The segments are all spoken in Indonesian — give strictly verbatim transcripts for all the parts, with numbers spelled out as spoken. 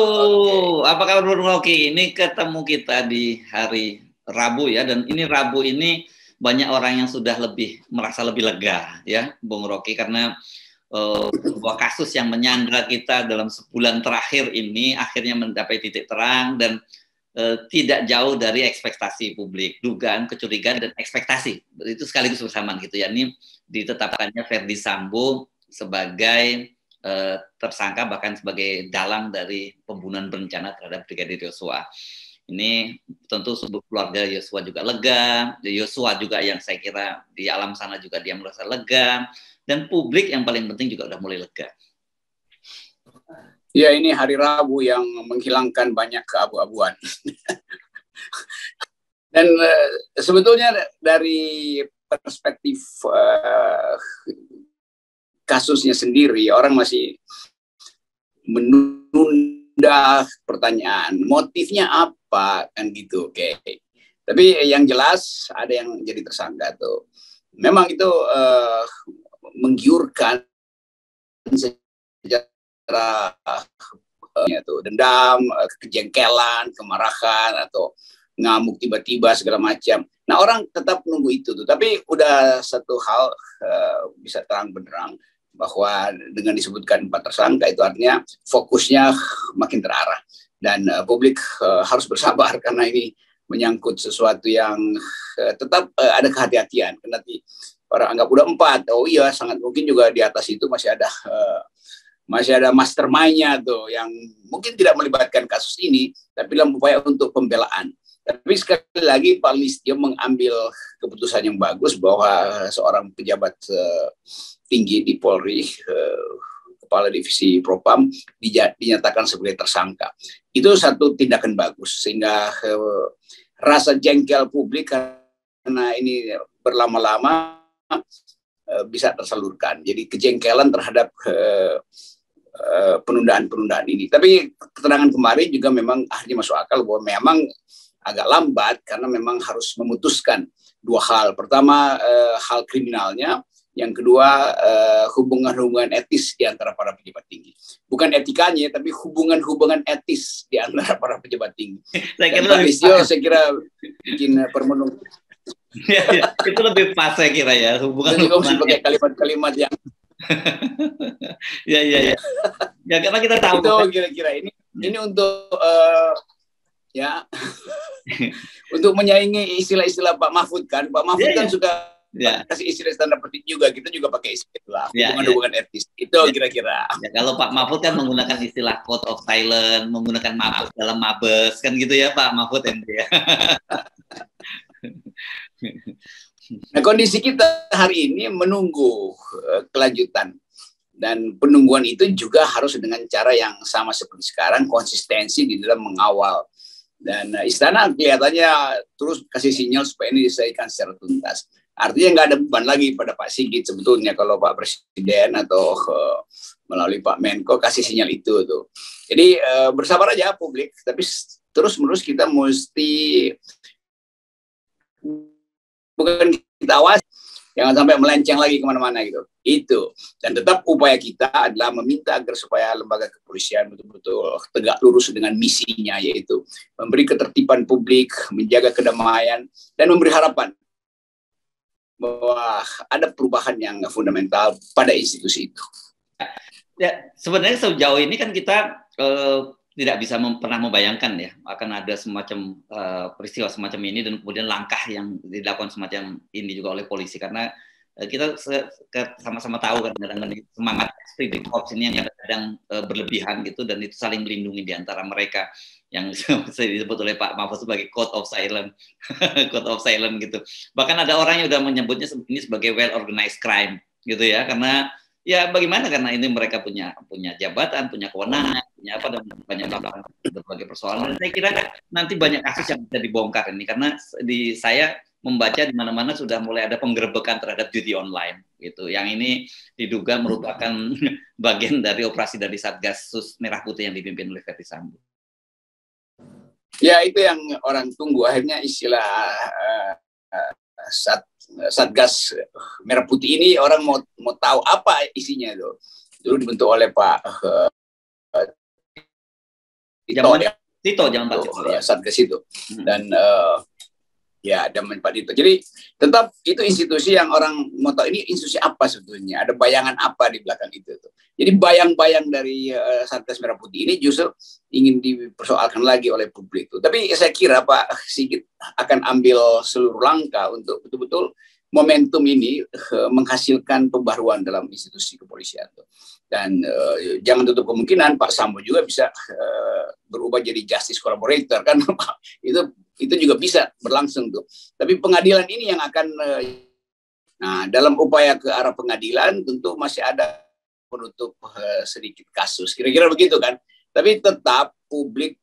Oke. Apa kabar Bung Rocky? Ini ketemu kita di hari Rabu ya, dan ini Rabu ini banyak orang yang sudah lebih merasa lebih lega ya, Bung Rocky, karena uh, sebuah kasus yang menyandra kita dalam sebulan terakhir ini akhirnya mencapai titik terang dan uh, tidak jauh dari ekspektasi publik, dugaan, kecurigaan dan ekspektasi itu sekaligus bersamaan gitu ya. Ini ditetapkannya Ferdy Sambo sebagai Uh, tersangka bahkan sebagai dalang dari pembunuhan berencana terhadap Brigadir Yosua. Ini tentu seluruh keluarga Yosua juga lega, Yosua juga yang saya kira di alam sana juga dia merasa lega, dan publik yang paling penting juga udah mulai lega. Ya, ini hari Rabu yang menghilangkan banyak keabu-abuan. Dan uh, sebetulnya dari perspektif uh, kasusnya sendiri, orang masih menunda pertanyaan motifnya apa kan gitu. Oke, tapi yang jelas ada yang jadi tersangka tuh, memang itu uh, menggiurkan secara uh, tuh dendam, uh, kejengkelan, kemarahan atau ngamuk tiba-tiba segala macam. Nah, orang tetap nunggu itu tuh, tapi udah satu hal uh, bisa terang benderang bahwa dengan disebutkan empat tersangka itu artinya fokusnya makin terarah, dan uh, publik uh, harus bersabar karena ini menyangkut sesuatu yang uh, tetap uh, ada kehati-hatian. Karena nanti orang anggap udah empat, oh iya sangat mungkin juga di atas itu masih ada uh, masih ada mastermind-nya tuh yang mungkin tidak melibatkan kasus ini, tapi dalam upaya untuk pembelaan. Tapi sekali lagi Pak Listio mengambil keputusan yang bagus bahwa seorang pejabat uh, tinggi di Polri, uh, kepala divisi Propam, dinyatakan sebagai tersangka. Itu satu tindakan bagus, sehingga uh, rasa jengkel publik karena ini berlama-lama uh, bisa tersalurkan. Jadi kejengkelan terhadap uh, uh, penundaan-penundaan ini. Tapi keterangan kemarin juga memang akhirnya masuk akal bahwa memang agak lambat karena memang harus memutuskan dua hal. Pertama, eh, hal kriminalnya. Yang kedua, eh, hubungan-hubungan etis di antara para pejabat tinggi. Bukan etikanya, tapi hubungan-hubungan etis di antara para pejabat tinggi. Saya kira Pak Listio, saya kira bikin permenung. Ya, ya, itu lebih pas saya kira ya. Hubungan-hubungan pakai kalimat-kalimat yang. Ya, ya, ya. Ya, karena kita tahu. Itu kira-kira ini, ya. Ini untuk. Uh, ya untuk menyaingi istilah-istilah Pak Mahfud kan. Pak Mahfud yeah, kan yeah. suka yeah. kasih istilah standar petik juga, kita juga pakai istilah yeah, hubungan-hubungan yeah. etis itu yeah. kira-kira ya, kalau Pak Mahfud kan menggunakan istilah code of silence, menggunakan maaf dalam mabes kan gitu ya Pak Mahfud ya. Nah, kondisi kita hari ini menunggu uh, kelanjutan, dan penungguan itu juga harus dengan cara yang sama seperti sekarang, konsistensi di dalam mengawal. Dan uh, istana kelihatannya terus kasih sinyal supaya ini diselesaikan secara tuntas. Artinya nggak ada beban lagi pada Pak Sigit sebetulnya kalau Pak Presiden atau uh, melalui Pak Menko kasih sinyal itu tuh. Jadi uh, bersabar aja publik, tapi terus-menerus kita mesti bukan kita awasi, jangan sampai melenceng lagi kemana-mana gitu. Itu. Dan tetap upaya kita adalah meminta agar supaya lembaga kepolisian betul-betul tegak lurus dengan misinya, yaitu memberi ketertiban publik, menjaga kedamaian, dan memberi harapan bahwa ada perubahan yang fundamental pada institusi itu. Ya, sebenarnya sejauh ini kan kita eh, tidak bisa mem pernah membayangkan ya akan ada semacam uh, peristiwa semacam ini, dan kemudian langkah yang dilakukan semacam ini juga oleh polisi, karena uh, kita sama-sama tahu kan kadang-kadang semangat esprit de corps ini yang kadang-kadang uh, berlebihan gitu, dan itu saling melindungi di antara mereka yang disebut oleh Pak Mahfud sebagai code of silence, code of silence gitu. Bahkan ada orang yang sudah menyebutnya ini sebagai well organized crime gitu ya, karena ya bagaimana, karena ini mereka punya punya jabatan, punya kewenangan, punya apa, dan banyak berbagai persoalan. Saya kira nanti banyak kasus yang bisa dibongkar ini, karena di saya membaca di mana-mana sudah mulai ada penggerebekan terhadap judi online gitu. Yang ini diduga merupakan bagian dari operasi dari Satgasus Merah Putih yang dipimpin oleh Ferdy Sambo. Ya, itu yang orang tunggu akhirnya istilah uh, uh, sat Satgas Merah Putih ini. Orang mau mau tahu apa isinya itu. Dulu dibentuk oleh Pak uh, Tito ya. Tito, jangan Pak Tito. Ya. Satgas itu. Hmm. Dan uh, ya ada Pak Tito. Jadi tetap itu institusi yang orang mau tahu ini institusi apa sebetulnya. Ada bayangan apa di belakang itu. Tuh. Jadi bayang-bayang dari uh, Satgas Merah Putih ini justru ingin dipersoalkan lagi oleh publik. Tuh. Tapi saya kira Pak Sigit akan ambil seluruh langkah untuk betul-betul momentum ini uh, menghasilkan pembaruan dalam institusi kepolisian. Tuh. Dan uh, jangan tutup kemungkinan Pak Sambo juga bisa uh, berubah jadi justice collaborator kan itu itu juga bisa berlangsung tuh. Tapi pengadilan ini yang akan uh, nah dalam upaya ke arah pengadilan tentu masih ada menutup uh, sedikit kasus kira-kira begitu kan. Tapi tetap publik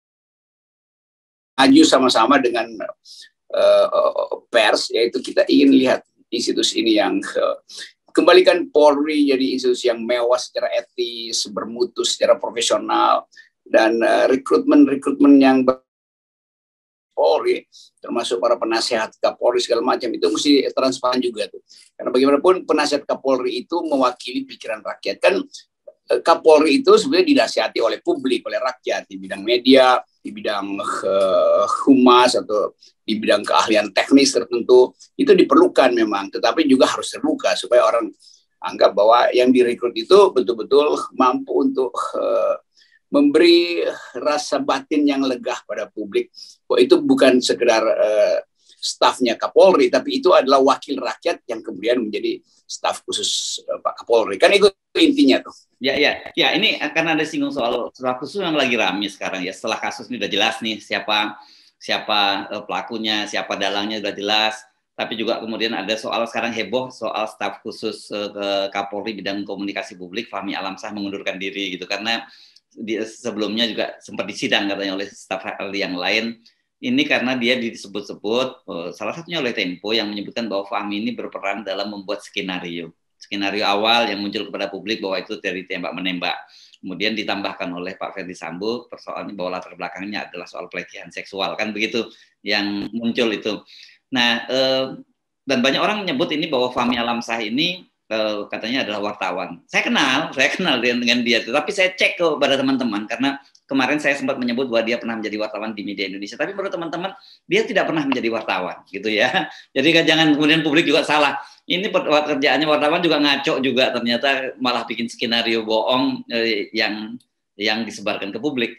maju sama-sama dengan uh, pers, yaitu kita ingin lihat institusi ini yang uh, kembalikan Polri jadi institusi yang mewah secara etis, bermutu secara profesional, dan uh, rekrutmen-rekrutmen yang Polri, termasuk para penasehat Kapolri segala macam itu mesti transparan juga tuh. Karena bagaimanapun penasehat Kapolri itu mewakili pikiran rakyat kan. Kapolri itu sebenarnya dinasihati oleh publik, oleh rakyat di bidang media, di bidang uh, humas atau di bidang keahlian teknis tertentu itu diperlukan memang, tetapi juga harus terbuka supaya orang anggap bahwa yang direkrut itu betul-betul mampu untuk uh, memberi rasa batin yang lega pada publik. Bahwa itu bukan sekedar uh, stafnya Kapolri, tapi itu adalah wakil rakyat yang kemudian menjadi staf khusus uh, Pak Kapolri. Kan itu intinya tuh. Ya, ya, ya. Ini akan ada singgung soal staf khusus yang lagi ramai sekarang ya. Setelah kasus ini udah jelas nih siapa siapa uh, pelakunya, siapa dalangnya udah jelas. Tapi juga kemudian ada soal sekarang heboh soal staf khusus uh, ke Kapolri bidang komunikasi publik Fahmi Alamsyah mengundurkan diri gitu karena di, sebelumnya juga sempat disidang katanya oleh staf ahli yang lain. Ini karena dia disebut-sebut uh, salah satunya oleh Tempo yang menyebutkan bahwa Fahmi ini berperan dalam membuat skenario. Skenario awal yang muncul kepada publik bahwa itu dari tembak-menembak. Kemudian ditambahkan oleh Pak Ferdi Sambo persoalannya bahwa latar belakangnya adalah soal pelecehan seksual. Kan begitu yang muncul itu. Nah, eh, dan banyak orang menyebut ini bahwa Fahmi Alamsyah ini eh, katanya adalah wartawan. Saya kenal, saya kenal dengan, dengan dia. Tapi saya cek kepada teman-teman karena kemarin saya sempat menyebut bahwa dia pernah menjadi wartawan di media Indonesia. Tapi menurut teman-teman, dia tidak pernah menjadi wartawan. Gitu ya. Jadi kan jangan kemudian publik juga salah. Ini pekerjaannya wartawan juga ngaco juga. Ternyata malah bikin skenario bohong eh, yang, yang disebarkan ke publik.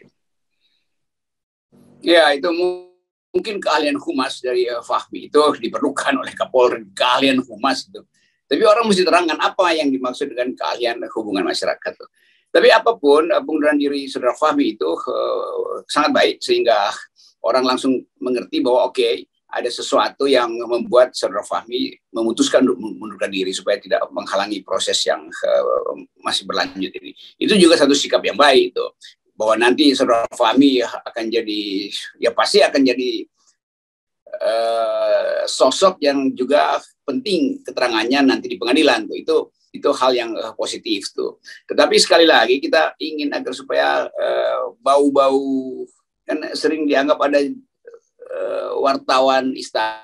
Ya, itu mungkin keahlian humas dari uh, Fahmi itu diperlukan oleh Kapolri, keahlian humas itu. Tapi orang mesti terangkan apa yang dimaksud dengan keahlian hubungan masyarakat. Tuh. Tapi apapun, uh, pengunduran diri saudara Fahmi itu uh, sangat baik sehingga orang langsung mengerti bahwa oke, okay, ada sesuatu yang membuat saudara Fahmi memutuskan untuk mengundurkan diri supaya tidak menghalangi proses yang uh, masih berlanjut ini. Itu juga satu sikap yang baik itu. Bahwa nanti saudara Fahmi akan jadi, ya pasti akan jadi uh, sosok yang juga penting keterangannya nanti di pengadilan tuh. Itu itu hal yang uh, positif tuh. Tetapi sekali lagi kita ingin agar supaya uh, bau-bau kan sering dianggap ada uh, wartawan istana,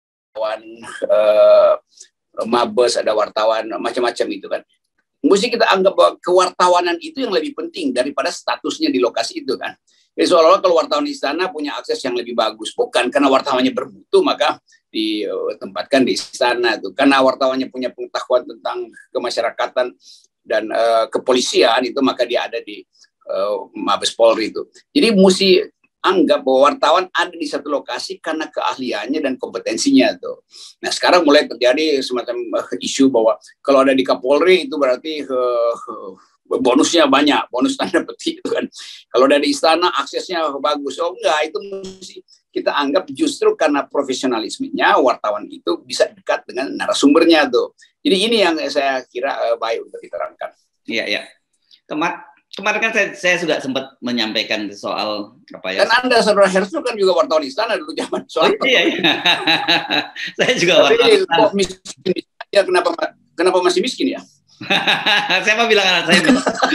uh, mabes, ada wartawan macam-macam itu kan. Mesti kita anggap bahwa kewartawanan itu yang lebih penting daripada statusnya di lokasi itu kan. Jadi seolah-olah kalau wartawan istana punya akses yang lebih bagus. Bukan karena wartawannya bermutu maka ditempatkan di istana tuh. Karena wartawannya punya pengetahuan tentang kemasyarakatan dan uh, kepolisian itu maka dia ada di uh, Mabes Polri itu. Jadi mesti anggap bahwa wartawan ada di satu lokasi karena keahliannya dan kompetensinya tuh. Nah sekarang mulai terjadi semacam uh, isu bahwa kalau ada di Kapolri itu berarti uh, uh, bonusnya banyak, bonus tanda petik itu kan. Kalau ada di istana aksesnya bagus. Oh enggak, itu mesti kita anggap justru karena profesionalismenya wartawan itu bisa dekat dengan narasumbernya tuh. Jadi ini yang saya kira uh, baik untuk diterangkan. Iya ya. Kemar Kemarin kan saya, saya juga sempat menyampaikan soal apa ya? Kan Anda saudara Herzl kan juga wartawan istana dulu zaman soal. Oh, iya, iya. Saya juga wartawan istana. Kok miskin ya kenapa kenapa masih miskin ya? Siapa bilang anak saya?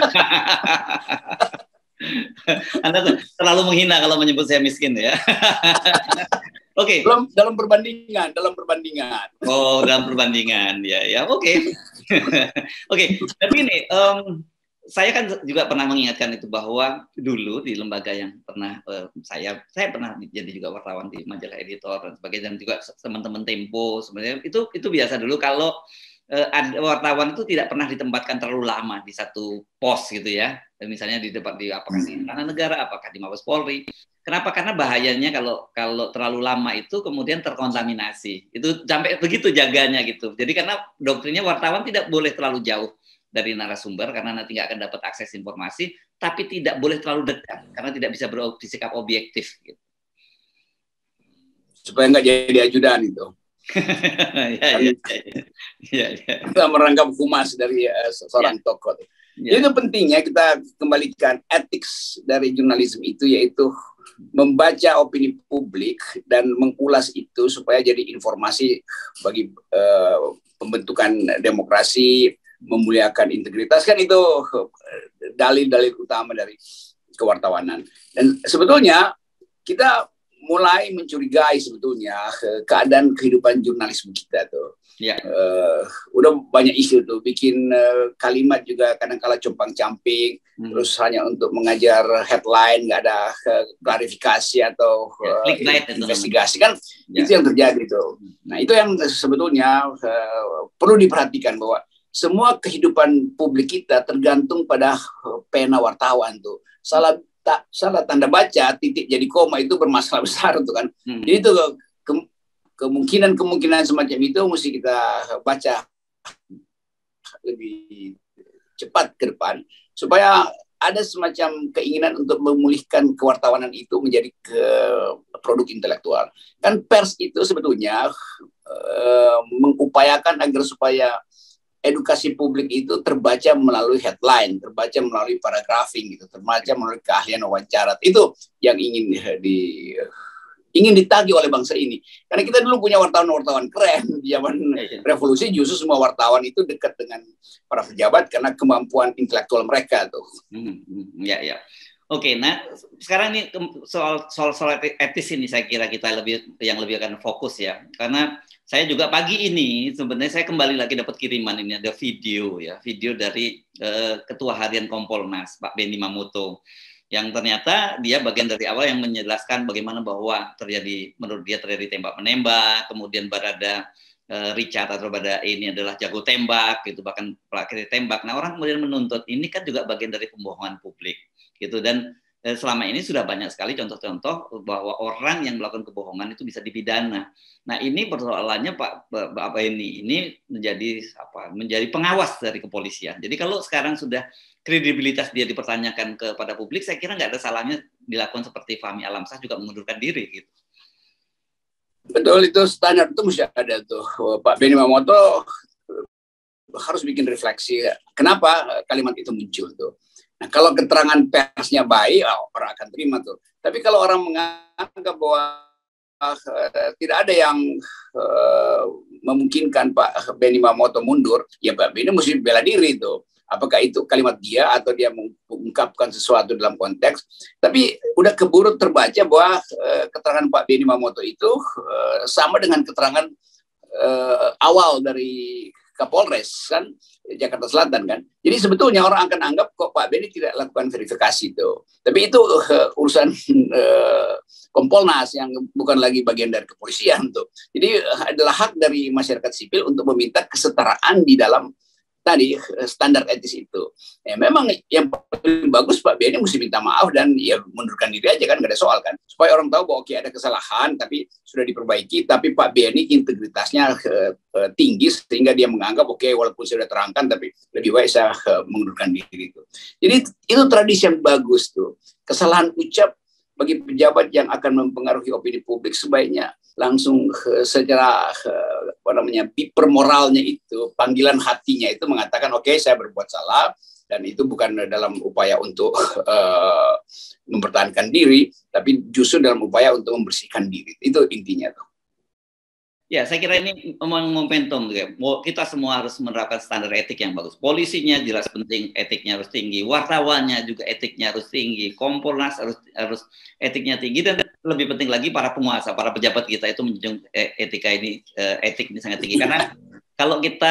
Anda terlalu menghina kalau menyebut saya miskin ya. Oke. Okay. Dalam dalam perbandingan, dalam perbandingan. Oh, dalam perbandingan ya, ya. Oke. Okay. Oke. Okay. Tapi ini. Um, saya kan juga pernah mengingatkan itu bahwa dulu di lembaga yang pernah uh, saya saya pernah jadi juga wartawan di majalah Editor dan sebagainya, dan juga teman-teman Tempo sebenarnya itu itu biasa dulu kalau uh, ada wartawan itu tidak pernah ditempatkan terlalu lama di satu pos gitu ya, misalnya di depan di apakah di Istana Negara, apakah di Mabes Polri. Kenapa? Karena bahayanya kalau kalau terlalu lama itu kemudian terkontaminasi. Itu sampai begitu jaganya gitu. Jadi karena doktrinnya wartawan tidak boleh terlalu jauh dari narasumber karena nanti nggak akan dapat akses informasi, tapi tidak boleh terlalu dekat karena tidak bisa bersikap objektif. Gitu. Supaya nggak jadi ajudan itu. ya, ya, ya, ya, ya. Kita merangkap humas dari uh, seorang ya. tokoh. Ya. Itu pentingnya kita kembalikan etik dari jurnalisme itu, yaitu membaca opini publik dan mengulas itu supaya jadi informasi bagi uh, pembentukan demokrasi, memuliakan integritas, kan itu dalil-dalil utama dari kewartawanan. Dan sebetulnya kita mulai mencurigai sebetulnya keadaan kehidupan jurnalisme kita tuh. Ya. Uh, udah banyak isu tuh, bikin uh, kalimat juga kadang-kala compang-camping, hmm. terus hanya untuk mengajar headline, nggak ada uh, klarifikasi atau uh, ya, investigasi kan, ya. Itu yang terjadi tuh. Nah itu yang sebetulnya uh, perlu diperhatikan bahwa semua kehidupan publik kita tergantung pada uh, pena wartawan tuh. Salah tak salah tanda baca titik jadi koma itu bermasalah besar tuh kan. Hmm. Jadi itu ke, kemungkinan-kemungkinan semacam itu mesti kita baca lebih cepat ke depan supaya ada semacam keinginan untuk memulihkan kewartawanan itu menjadi ke produk intelektual. Kan pers itu sebetulnya uh, mengupayakan agar supaya edukasi publik itu terbaca melalui headline, terbaca melalui paragrafing gitu, terbaca melalui keahlian wawancara. Itu yang ingin di ingin ditagih oleh bangsa ini. Karena kita dulu punya wartawan-wartawan keren di zaman revolusi, justru semua wartawan itu dekat dengan para pejabat karena kemampuan intelektual mereka tuh. Hmm, ya ya. Oke, nah sekarang ini soal soal soal etis ini saya kira kita lebih yang lebih akan fokus ya. Karena saya juga pagi ini sebenarnya saya kembali lagi dapat kiriman ini ada video ya, video dari uh, Ketua Harian Kompolnas Pak Benny Mamoto, yang ternyata dia bagian dari awal yang menjelaskan bagaimana bahwa terjadi, menurut dia terjadi tembak-menembak, kemudian Barada uh, Richard atau Barada ini adalah jago tembak, gitu, bahkan pelakir tembak. Nah orang kemudian menuntut ini kan juga bagian dari pembohongan publik, gitu. Dan eh, selama ini sudah banyak sekali contoh-contoh bahwa orang yang melakukan kebohongan itu bisa dipidana. Nah ini persoalannya Pak Pak ini ini menjadi apa? Menjadi pengawas dari kepolisian. Jadi kalau sekarang sudah kredibilitas dia dipertanyakan kepada publik, saya kira nggak ada salahnya dilakukan seperti Fahmi Alamsyah juga mengundurkan diri gitu. Betul, itu standar itu mesti ada tuh. Pak Benny Mamoto harus bikin refleksi kenapa kalimat itu muncul tuh. Nah, kalau keterangan persnya baik, oh, orang akan terima tuh. Tapi kalau orang menganggap bahwa uh, tidak ada yang uh, memungkinkan Pak Benny Mamoto mundur, ya Pak Benny mesti bela diri tuh. Apakah itu kalimat dia atau dia mengungkapkan sesuatu dalam konteks. Tapi udah keburu terbaca bahwa uh, keterangan Pak Benny Mamoto itu uh, sama dengan keterangan uh, awal dari Kapolres kan Jakarta Selatan kan. Jadi sebetulnya orang akan anggap kok Pak Benny tidak lakukan verifikasi itu. Tapi itu uh, urusan uh, Kompolnas yang bukan lagi bagian dari kepolisian tuh. Jadi uh, adalah hak dari masyarakat sipil untuk meminta kesetaraan di dalam tadi standar etis itu. Ya, memang yang paling bagus Pak Benny mesti minta maaf dan ya mundurkan diri aja kan, nggak ada soal kan. Supaya orang tahu bahwa oke ada kesalahan tapi sudah diperbaiki, tapi Pak Benny integritasnya uh, uh, tinggi sehingga dia menganggap oke walaupun sudah terangkan tapi lebih baik saya uh, mengundurkan diri itu. Jadi itu tradisi yang bagus tuh. Kesalahan ucap bagi pejabat yang akan mempengaruhi opini publik sebaiknya langsung uh, secara uh, apa namanya piper moralnya itu, panggilan hatinya itu mengatakan oke okay, saya berbuat salah dan itu bukan dalam upaya untuk uh, mempertahankan diri, tapi justru dalam upaya untuk membersihkan diri. Itu intinya tuh. Ya, saya kira ini memang momentum. Kita semua harus menerapkan standar etik yang bagus. Polisinya jelas penting, etiknya harus tinggi. Wartawannya juga etiknya harus tinggi. Kompolnas harus harus etiknya tinggi. Dan lebih penting lagi para penguasa, para pejabat kita itu menjunjung etika ini, etik ini sangat tinggi. Karena kalau kita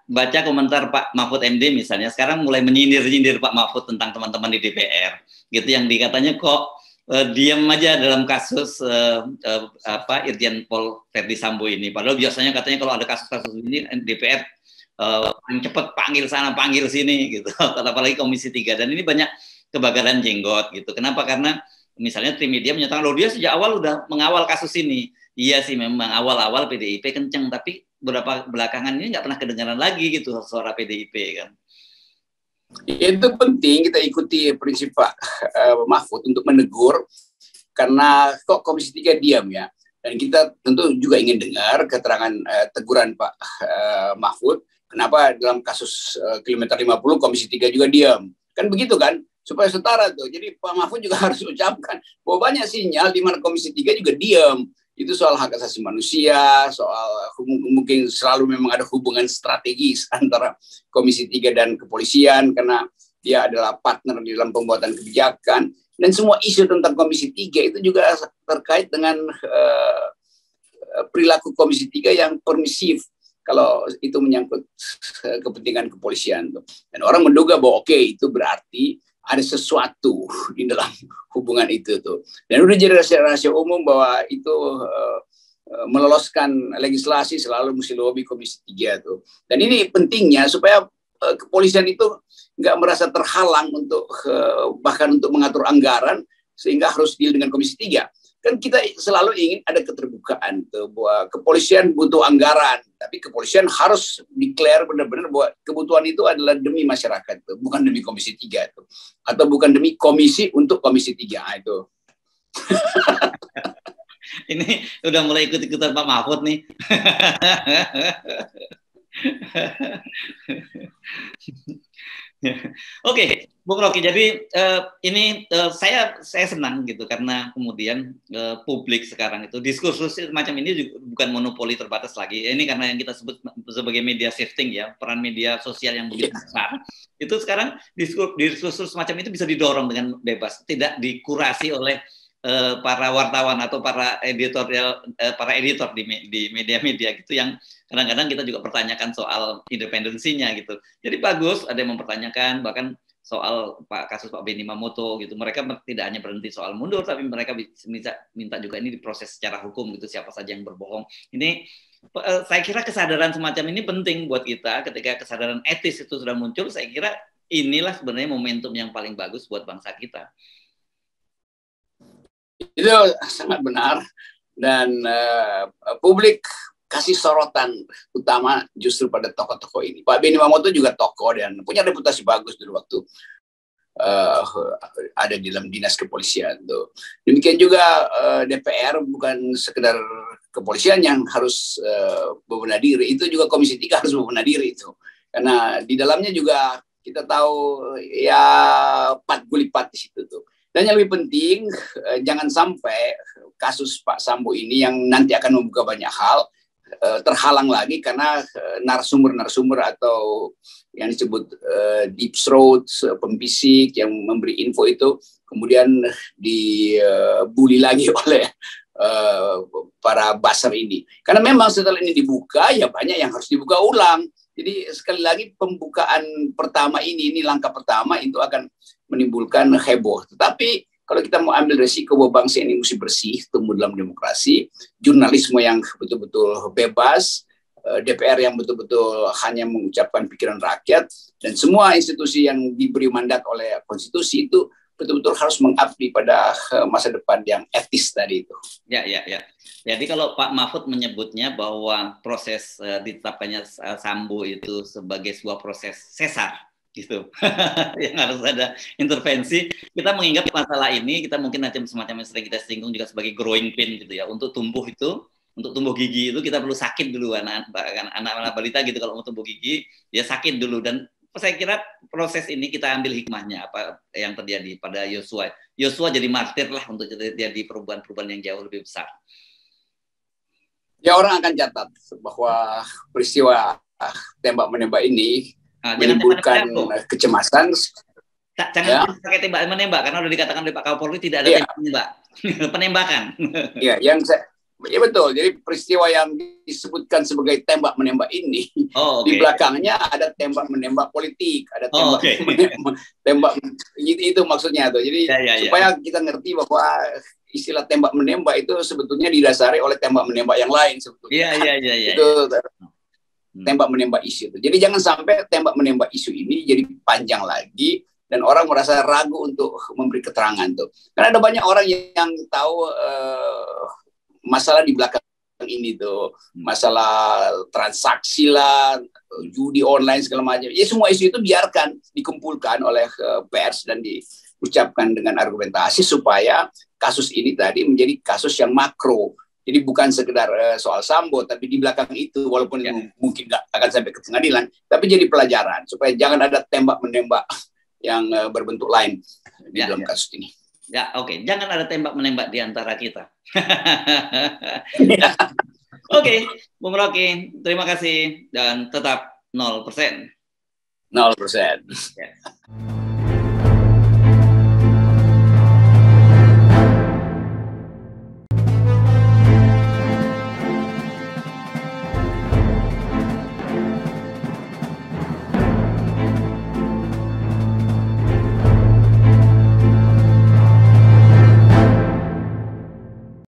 baca komentar Pak Mahfud M D misalnya, sekarang mulai menyindir-nyindir Pak Mahfud tentang teman-teman di D P R, gitu, yang dikatanya kok uh, diam aja dalam kasus uh, uh, apa Irjen Pol Verdi Sambo ini. Padahal biasanya katanya kalau ada kasus-kasus ini D P R uh, cepat panggil sana, panggil sini, gitu. Apalagi Komisi tiga. Dan ini banyak kebakaran jenggot, gitu. Kenapa? Karena misalnya Trimedia menyatakan, loh dia sejak awal udah mengawal kasus ini. Iya sih, memang awal-awal P D I P kenceng, tapi beberapa belakangan ini nggak pernah kedengaran lagi gitu suara P D I P kan. Itu penting kita ikuti prinsip Pak uh, Mahfud untuk menegur, karena kok Komisi tiga diam ya. Dan kita tentu juga ingin dengar keterangan uh, teguran Pak uh, Mahfud, kenapa dalam kasus uh, kilometer lima puluh Komisi tiga juga diam. Kan begitu kan? Supaya setara tuh. Jadi Pak Mahfud juga harus ucapkan bahwa banyak sinyal di mana Komisi tiga juga diam. Itu soal hak asasi manusia, soal mungkin selalu memang ada hubungan strategis antara Komisi tiga dan kepolisian karena dia adalah partner di dalam pembuatan kebijakan. Dan semua isu tentang Komisi tiga itu juga terkait dengan uh, perilaku Komisi tiga yang permisif kalau itu menyangkut uh, kepentingan kepolisian. Dan orang menduga bahwa oke, okay, itu berarti ada sesuatu di dalam hubungan itu tuh. Dan udah jadi rahasia-rahasia umum bahwa itu uh, uh, meloloskan legislasi selalu mesti lobby Komisi tiga tuh. Dan ini pentingnya supaya uh, kepolisian itu nggak merasa terhalang untuk uh, bahkan untuk mengatur anggaran sehingga harus deal dengan Komisi tiga. Kan kita selalu ingin ada keterbukaan tuh, bahwa kepolisian butuh anggaran, tapi kepolisian harus declare benar-benar bahwa kebutuhan itu adalah demi masyarakat tuh, bukan demi Komisi tiga tuh, atau bukan demi komisi untuk Komisi tiga itu. Ini udah mulai ikut-ikutan Pak Mahfud nih. Oke, okay, Bung Rocky. Jadi uh, ini uh, saya saya senang gitu karena kemudian uh, publik sekarang itu diskursus macam ini juga bukan monopoli terbatas lagi. Ini karena yang kita sebut sebagai media shifting ya, peran media sosial yang begitu besar. Itu sekarang diskursus, diskursus macam itu bisa didorong dengan bebas, tidak dikurasi oleh uh, para wartawan atau para editorial uh, para editor di di media-media gitu yang kadang-kadang kita juga pertanyakan soal independensinya gitu. Jadi bagus ada yang mempertanyakan, bahkan soal Pak kasus Pak Benny Mamoto gitu. Mereka tidak hanya berhenti soal mundur, tapi mereka bisa minta juga ini diproses secara hukum gitu, siapa saja yang berbohong. Ini saya kira kesadaran semacam ini penting buat kita. Ketika kesadaran etis itu sudah muncul, saya kira inilah sebenarnya momentum yang paling bagus buat bangsa kita. Itu sangat benar. Dan uh, publik kasih sorotan utama justru pada tokoh-tokoh ini. Pak Benny Mamoto juga tokoh dan punya reputasi bagus dulu waktu uh, ada di dalam dinas kepolisian tuh. Demikian juga uh, D P R bukan sekedar kepolisian yang harus uh, berbenah diri, itu juga Komisi tiga harus berbenah diri itu. Karena di dalamnya juga kita tahu ya pat gulipat di situ tuh. Dan yang lebih penting uh, jangan sampai kasus Pak Sambo ini yang nanti akan membuka banyak hal terhalang lagi karena narasumber-narasumber atau yang disebut uh, deep throat, pembisik yang memberi info itu kemudian dibully uh, lagi oleh uh, para buzzer ini. Karena memang setelah ini dibuka, ya banyak yang harus dibuka ulang. Jadi sekali lagi pembukaan pertama ini, ini langkah pertama itu akan menimbulkan heboh. Tetapi kalau kita mau ambil resiko bahwa bangsa ini mesti bersih, tumbuh dalam demokrasi, jurnalisme yang betul-betul bebas, D P R yang betul-betul hanya mengucapkan pikiran rakyat, dan semua institusi yang diberi mandat oleh konstitusi itu betul-betul harus mengabdi pada masa depan yang etis tadi itu. Ya, ya, ya. Jadi kalau Pak Mahfud menyebutnya bahwa proses uh, ditetapkannya uh, Sambo itu sebagai sebuah proses sesar, gitu, yang harus ada intervensi. Kita mengingat masalah ini, kita mungkin macam semacam yang sering kita singgung juga sebagai growing pain gitu ya. Untuk tumbuh itu, untuk tumbuh gigi itu kita perlu sakit dulu anak-anak balita gitu. Kalau mau tumbuh gigi, ya sakit dulu. Dan saya kira proses ini kita ambil hikmahnya apa yang terjadi pada Yosua. Yosua jadi martir lah untuk terjadi perubahan-perubahan yang jauh lebih besar. Ya orang akan catat bahwa peristiwa tembak-menembak ini Nah, menimbulkan kecemasan. Jangan ya. Pakai tembak menembak karena sudah dikatakan oleh Pak Kapolri tidak ada ya. Tembak menembak, penembakan. Ya, yang saya Ya betul. Jadi peristiwa yang disebutkan sebagai tembak menembak ini, oh, okay. di belakangnya ada tembak menembak politik, ada tembak oh, okay. menembak, tembak itu, itu maksudnya tuh. Jadi ya, ya, supaya ya. kita ngerti bahwa istilah tembak menembak itu sebetulnya didasari oleh tembak menembak yang lain sebetulnya. Iya, iya, iya, iya. Itu tembak menembak isu itu. Jadi jangan sampai tembak menembak isu ini jadi panjang lagi dan orang merasa ragu untuk memberi keterangan tuh. Karena ada banyak orang yang tahu uh, masalah di belakang ini tuh, masalah transaksi lah, judi online segala macam. Ya semua isu itu biarkan dikumpulkan oleh uh, pers dan diucapkan dengan argumentasi supaya kasus ini tadi menjadi kasus yang makro. Jadi bukan sekedar uh, soal Sambo, tapi di belakang itu walaupun ya. mungkin nggak akan sampai ke pengadilan, tapi jadi pelajaran supaya jangan ada tembak menembak yang uh, berbentuk lain di ya, dalam ya. kasus ini. Ya, oke. Okay. Jangan ada tembak menembak di antara kita. Oke, okay. Bung Rocky, terima kasih dan tetap nol persen. nol persen. Ya.